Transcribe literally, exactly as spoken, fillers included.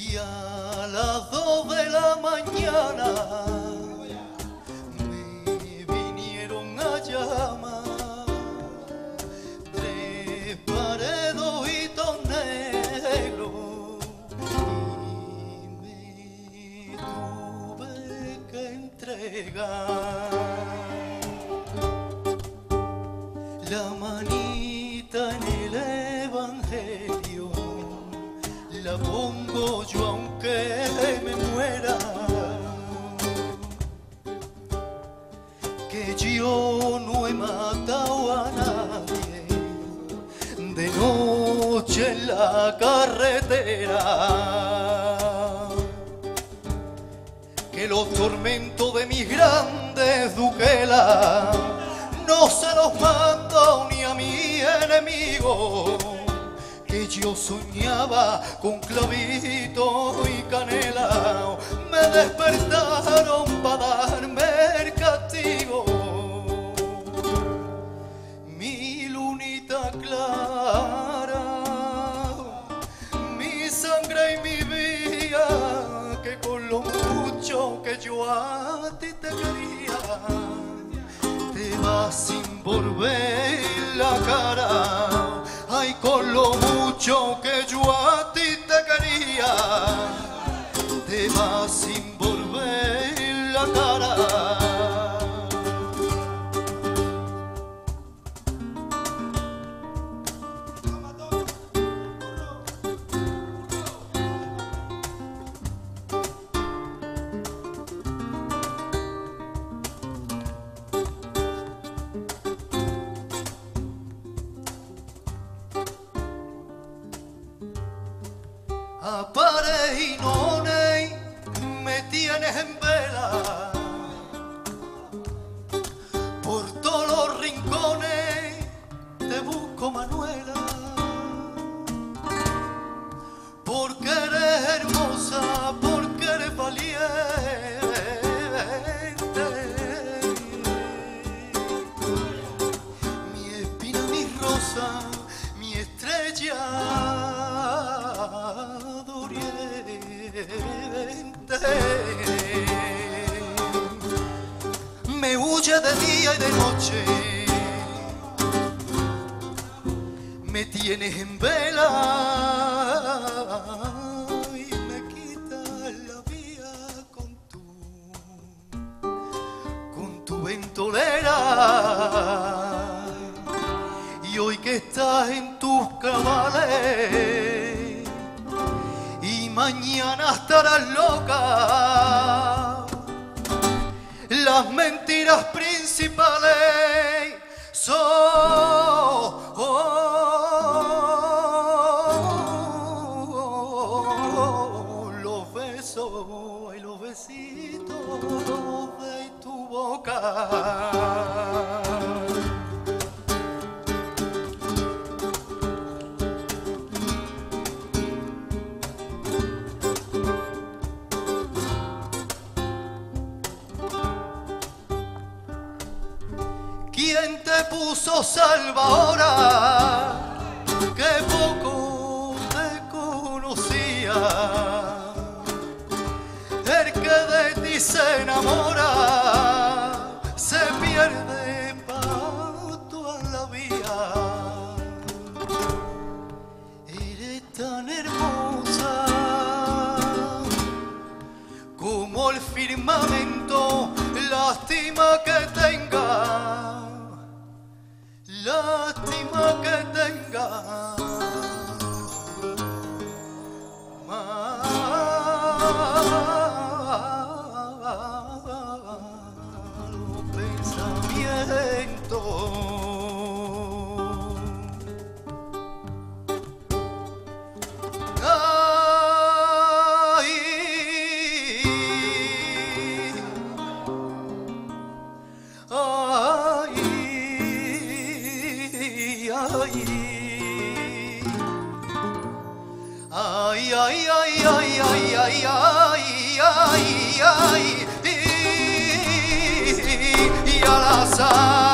Y a las dos de la mañana me vinieron a llamar tres paredojitos negros y me tuve que entregar. La manita en el evangelio la pongo yo aunque me muera, que yo no he matado a nadie de noche en la carretera, que los tormentos de mis grandes duquelas no se los mando ni a mi enemigo, que yo soñaba con clavito y canela, me despertaron para darme el castigo. Mi lunita clara, mi sangre y mi vida, que con lo mucho que yo a ti te quería, te vas sin volver la cara. Ay, con lo mucho que yo a ti te quería, te vas sin volver la cara. Apare y no me tienes en vela por todos los rincones, te busco Manuela, porque eres hermosa, porque eres valiente, mi espina, mi rosa, mi estrella me huye de día y de noche, me tienes en vela y me quitas la vida con tu con tu ventolera. Y hoy que estás en tus cabales y mañana estarás loca, las mentiras principales son los besos y los besitos de tu boca. ¿Quién te puso salva ahora que poco te conocía? El que de ti se enamora se pierde para toda la vida. Eres tan hermosa como el firmamento, lástima que tenga. Lástima que tenga malos pensamientos. Ay, ay, ay, ay, ay, ay, ay, ay, ay, ay, ay, y al azar.